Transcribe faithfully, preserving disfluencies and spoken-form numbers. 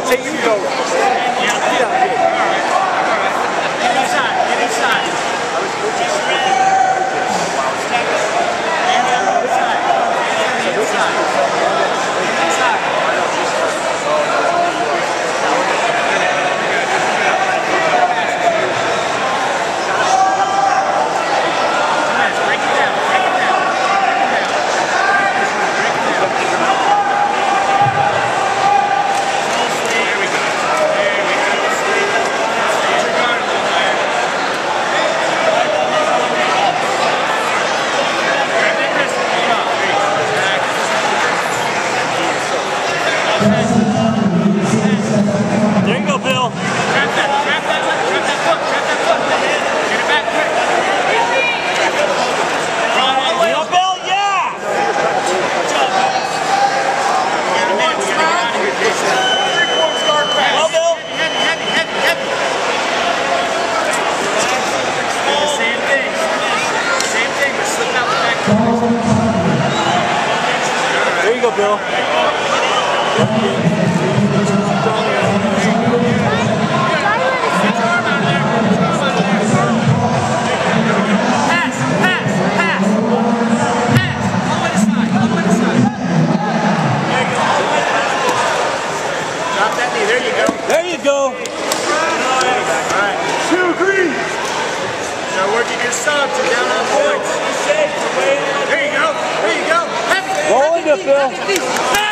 Take you go. Yeah, get inside, get inside. Just ready. Inside. Inside. Break it down, break it down, break it down. Break it down. There we go. There we go. Raise your guard a little higher. Grab that wrist and pull it off. There you go. There you go, Bill. Trap that, trap that, trap that foot, trap that foot. Get it back quick. Run all the way up, Bill, yeah! Good job, Bill. We got a minute, we gotta get out of here, Jason. Three-quarters guard pass. Well, Bill. Heavy, heavy, heavy, heavy. Do the same thing. Same thing, but slip out the back. There you go, Bill. There you go. There you go. All right. Two, three. Now working your subs. You're down on points. There you go. There you go. Heavy. Rolling it, Phil.